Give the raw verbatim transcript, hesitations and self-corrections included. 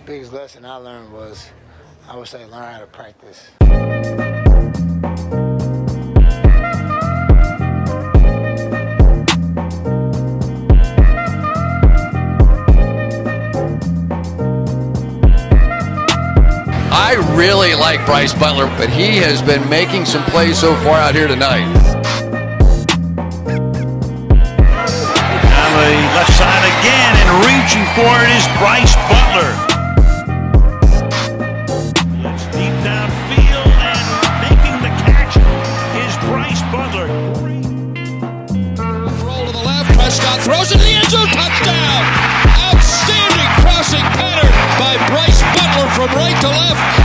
biggest lesson I learned was, I would say, learn how to practice. I really like Brice Butler, but he has been making some plays so far out here tonight. Down the left side again, and reaching for it is Brice Butler. It's deep downfield, and making the catch is Brice Butler. Roll to the left, Prescott throws it to the end zone, touchdown! Outstanding crossing pattern by Brice Butler from right to left.